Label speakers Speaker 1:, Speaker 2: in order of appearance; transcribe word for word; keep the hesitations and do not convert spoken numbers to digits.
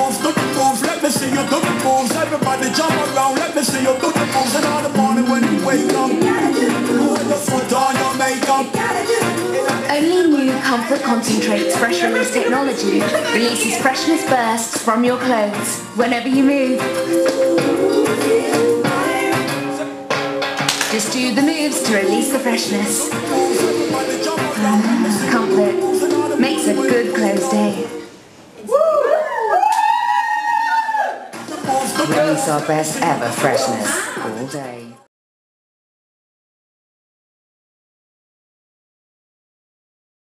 Speaker 1: moves, do the moves, let me see you do the moves. Everybody jump around, let me see you do the moves. And all the morning when you wake up, put your foot on your makeup.
Speaker 2: Only new Comfort Concentrates Fresh Release technology releases freshness bursts from your clothes whenever you move. Just do the moves to release the freshness. Uh, comfort makes a good clothes day. Release our best ever freshness all day.